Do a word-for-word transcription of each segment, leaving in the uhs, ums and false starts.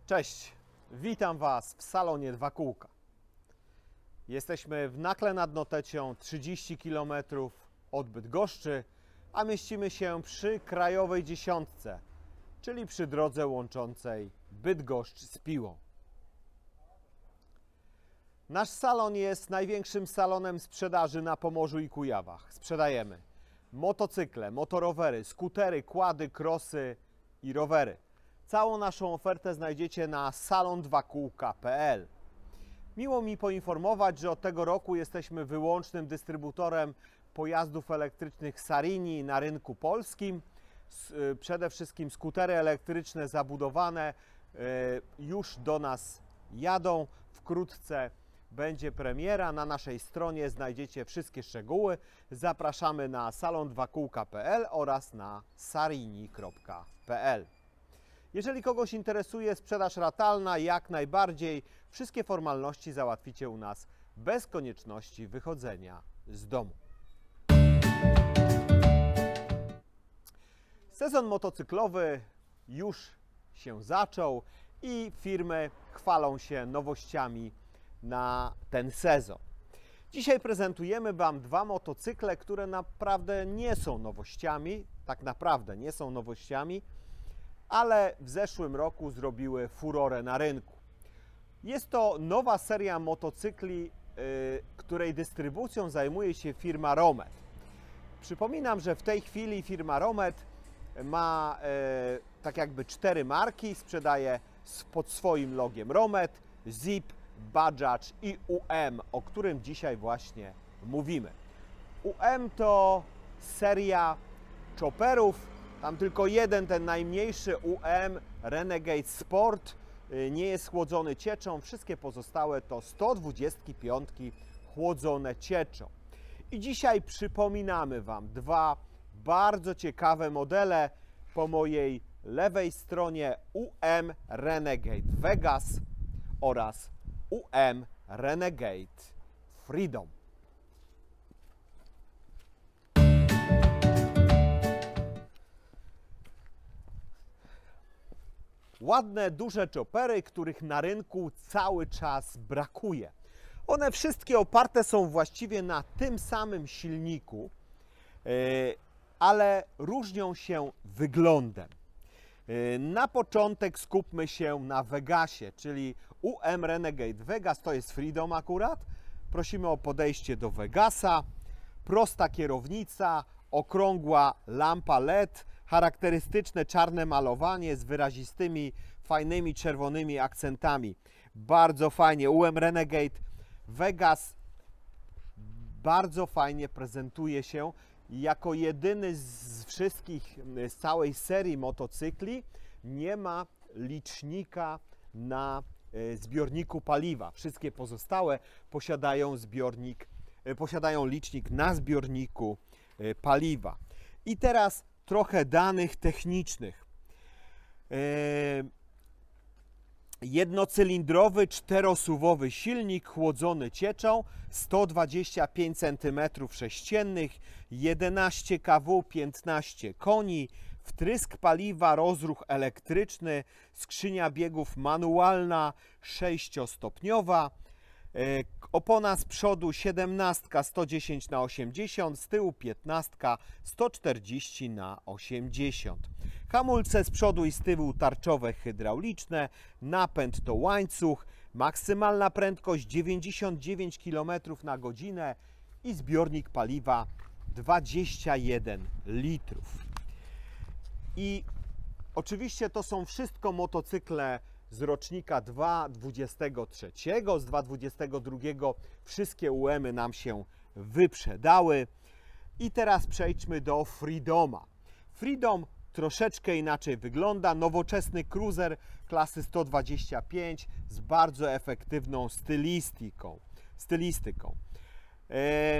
Cześć, witam Was w salonie Dwa Kółka. Jesteśmy w Nakle nad Notecią, trzydzieści kilometrów od Bydgoszczy, a mieścimy się przy Krajowej Dziesiątce, czyli przy drodze łączącej Bydgoszcz z Piłą. Nasz salon jest największym salonem sprzedaży na Pomorzu i Kujawach. Sprzedajemy motocykle, motorowery, skutery, quady, crossy i rowery. Całą naszą ofertę znajdziecie na salon dwa kółka kropka p l. Miło mi poinformować, że od tego roku jesteśmy wyłącznym dystrybutorem pojazdów elektrycznych Sarini na rynku polskim. Przede wszystkim skutery elektryczne zabudowane już do nas jadą. Wkrótce będzie premiera. Na naszej stronie znajdziecie wszystkie szczegóły. Zapraszamy na salon dwa kółka kropka p l oraz na sarini kropka p l. Jeżeli kogoś interesuje sprzedaż ratalna, jak najbardziej, wszystkie formalności załatwicie u nas bez konieczności wychodzenia z domu. Sezon motocyklowy już się zaczął i firmy chwalą się nowościami na ten sezon. Dzisiaj prezentujemy Wam dwa motocykle, które naprawdę nie są nowościami, tak naprawdę nie są nowościami, ale w zeszłym roku zrobiły furorę na rynku. Jest to nowa seria motocykli, yy, której dystrybucją zajmuje się firma Romet. Przypominam, że w tej chwili firma Romet ma yy, tak jakby cztery marki, sprzedaje pod swoim logiem Romet, Zip, Bajaj i U M, o którym dzisiaj właśnie mówimy. U M to seria chopperów. Tam tylko jeden, ten najmniejszy U M Renegade Sport nie jest chłodzony cieczą. Wszystkie pozostałe to sto dwadzieścia pięć chłodzone cieczą. I dzisiaj przypominamy Wam dwa bardzo ciekawe modele. Po mojej lewej stronie U M Renegade Vegas oraz U M Renegade Freedom. Ładne, duże choppery, których na rynku cały czas brakuje. One wszystkie oparte są właściwie na tym samym silniku, ale różnią się wyglądem. Na początek skupmy się na Vegasie, czyli U M Renegade Vegas, to jest Freedom akurat. Prosimy o podejście do Vegasa. Prosta kierownica, okrągła lampa L E D, charakterystyczne czarne malowanie z wyrazistymi, fajnymi czerwonymi akcentami. Bardzo fajnie. U M Renegade Vegas bardzo fajnie prezentuje się. Jako jedyny z wszystkich, z całej serii motocykli nie ma licznika na zbiorniku paliwa. Wszystkie pozostałe posiadają zbiornik, posiadają licznik na zbiorniku paliwa. I teraz trochę danych technicznych. Jednocylindrowy, czterosuwowy silnik chłodzony cieczą, sto dwadzieścia pięć centymetrów sześciennych, jedenaście kW, piętnaście koni, wtrysk paliwa, rozruch elektryczny, skrzynia biegów manualna, sześciostopniowa, opona z przodu siedemnaście sto dziesięć na osiemdziesiąt, z tyłu piętnaście sto czterdzieści na osiemdziesiąt. Hamulce z przodu i z tyłu tarczowe hydrauliczne, napęd to łańcuch, maksymalna prędkość dziewięćdziesiąt dziewięć kilometrów na godzinę i zbiornik paliwa dwadzieścia jeden litrów. I oczywiście to są wszystko motocykle z rocznika dwa tysiące dwudziestego trzeciego, z dwa tysiące dwudziestego drugiego wszystkie U M y nam się wyprzedały. I teraz przejdźmy do Freedoma. Freedom troszeczkę inaczej wygląda. Nowoczesny cruiser klasy sto dwadzieścia pięć z bardzo efektywną stylistyką. stylistyką. E,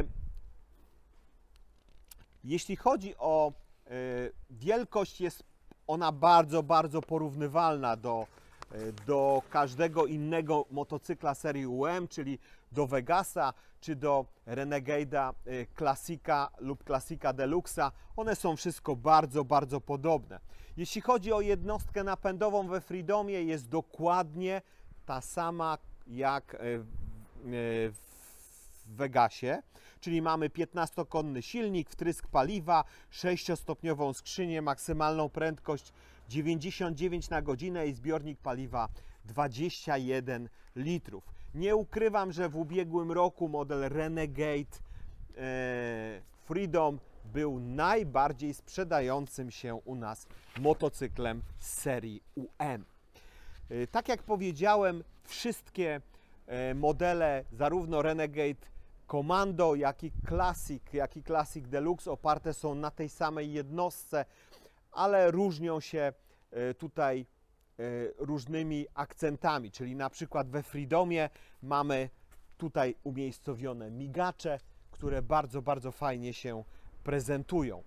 jeśli chodzi o e, wielkość, jest ona bardzo, bardzo porównywalna do do każdego innego motocykla serii U M, czyli do Vegasa, czy do Renegade'a Classica lub Classica Deluxa. One są wszystko bardzo, bardzo podobne. Jeśli chodzi o jednostkę napędową we Freedomie, jest dokładnie ta sama jak w Vegasie, czyli mamy piętnastokonny silnik, wtrysk paliwa, sześciostopniową skrzynię, maksymalną prędkość dziewięćdziesiąt dziewięć na godzinę i zbiornik paliwa dwadzieścia jeden litrów. Nie ukrywam, że w ubiegłym roku model Renegade e, Freedom był najbardziej sprzedającym się u nas motocyklem z serii U M. E, tak jak powiedziałem, wszystkie e, modele, zarówno Renegade Commando, jak i Classic, jak i Classic Deluxe oparte są na tej samej jednostce, ale różnią się e, tutaj różnymi akcentami, czyli na przykład we Freedomie mamy tutaj umiejscowione migacze, które bardzo, bardzo fajnie się prezentują.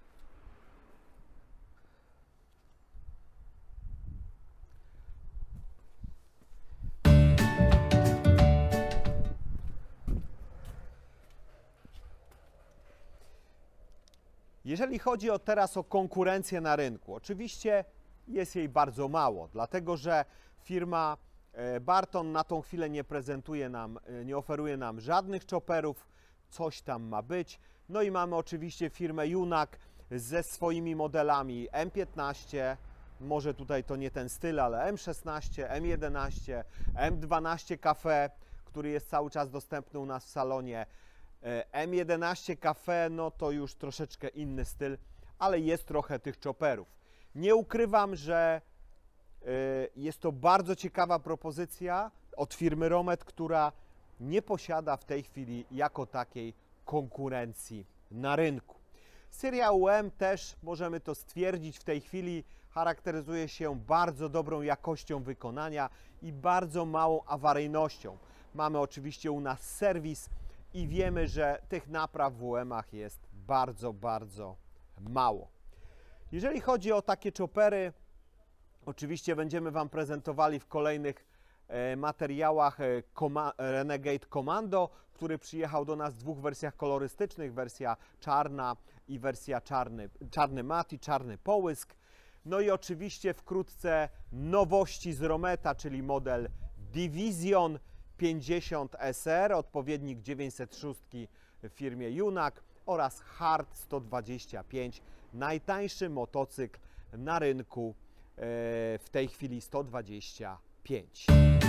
Jeżeli chodzi o teraz o konkurencję na rynku, oczywiście jest jej bardzo mało, dlatego że firma Barton na tą chwilę nie prezentuje nam, nie oferuje nam żadnych chopperów, coś tam ma być. No i mamy oczywiście firmę Junak ze swoimi modelami M piętnaście, może tutaj to nie ten styl, ale M szesnaście, M jedenaście, M dwanaście Cafe, który jest cały czas dostępny u nas w salonie. M jedenaście Cafe, no to już troszeczkę inny styl, ale jest trochę tych chopperów. Nie ukrywam, że jest to bardzo ciekawa propozycja od firmy Romet, która nie posiada w tej chwili jako takiej konkurencji na rynku. Seria U M też, możemy to stwierdzić, w tej chwili charakteryzuje się bardzo dobrą jakością wykonania i bardzo małą awaryjnością. Mamy oczywiście u nas serwis i wiemy, że tych napraw w U M-ach jest bardzo, bardzo mało. Jeżeli chodzi o takie choppery, oczywiście będziemy Wam prezentowali w kolejnych e, materiałach e, Renegade Commando, który przyjechał do nas w dwóch wersjach kolorystycznych, wersja czarna i wersja czarny, czarny mat i czarny połysk. No i oczywiście wkrótce nowości z Rometa, czyli model Division pięćdziesiąt S R, odpowiednik dziewięćset sześć w firmie Junak oraz Hard sto dwadzieścia pięć, najtańszy motocykl na rynku w tej chwili sto dwadzieścia pięć.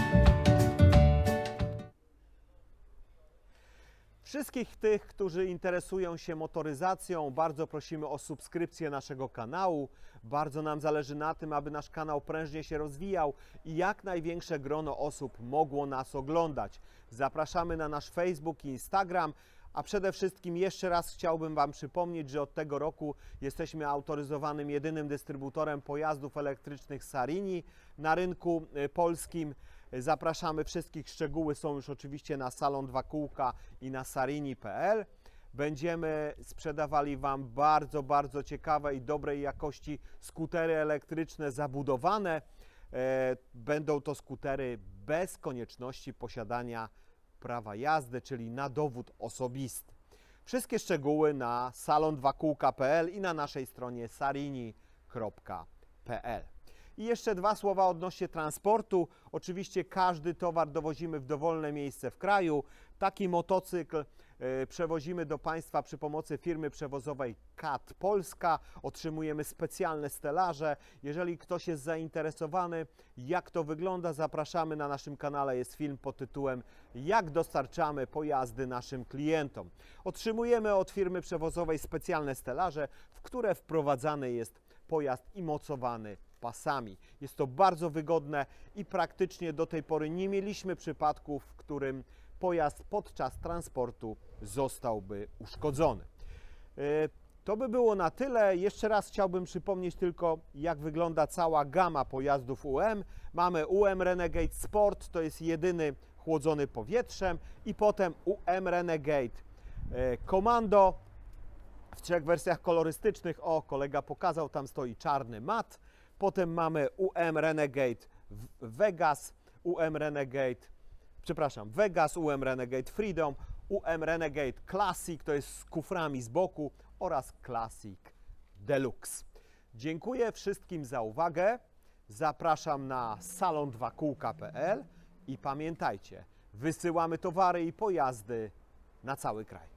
Wszystkich tych, którzy interesują się motoryzacją, bardzo prosimy o subskrypcję naszego kanału. Bardzo nam zależy na tym, aby nasz kanał prężnie się rozwijał i jak największe grono osób mogło nas oglądać. Zapraszamy na nasz Facebook i Instagram, a przede wszystkim jeszcze raz chciałbym Wam przypomnieć, że od tego roku jesteśmy autoryzowanym jedynym dystrybutorem pojazdów elektrycznych Sarini na rynku polskim. Zapraszamy wszystkich, szczegóły są już oczywiście na Salon Dwa Kółka i na sarini kropka p l. Będziemy sprzedawali Wam bardzo, bardzo ciekawe i dobrej jakości skutery elektryczne zabudowane. Będą to skutery bez konieczności posiadania prawa jazdy, czyli na dowód osobisty. Wszystkie szczegóły na salon dwa kółka kropka p l i na naszej stronie sarini kropka p l. I jeszcze dwa słowa odnośnie transportu. Oczywiście każdy towar dowozimy w dowolne miejsce w kraju. Taki motocykl y, przewozimy do Państwa przy pomocy firmy przewozowej K A T Polska. Otrzymujemy specjalne stelaże. Jeżeli ktoś jest zainteresowany, jak to wygląda, zapraszamy. Na naszym kanale jest film pod tytułem Jak dostarczamy pojazdy naszym klientom. Otrzymujemy od firmy przewozowej specjalne stelaże, w które wprowadzany jest pojazd i mocowany pasami. Jest to bardzo wygodne i praktycznie do tej pory nie mieliśmy przypadków, w którym pojazd podczas transportu zostałby uszkodzony. To by było na tyle. Jeszcze raz chciałbym przypomnieć tylko, jak wygląda cała gama pojazdów U M. Mamy U M Renegade Sport, to jest jedyny chłodzony powietrzem, i potem U M Renegade Commando w trzech wersjach kolorystycznych. O, kolega pokazał, tam stoi czarny mat. Potem mamy U M Renegade Vegas, U M Renegade, przepraszam, Vegas, U M Renegade Freedom U M Renegade Classic, to jest z kuframi z boku, oraz Classic Deluxe. Dziękuję wszystkim za uwagę. Zapraszam na salon dwa kółka kropka p l i pamiętajcie, wysyłamy towary i pojazdy na cały kraj.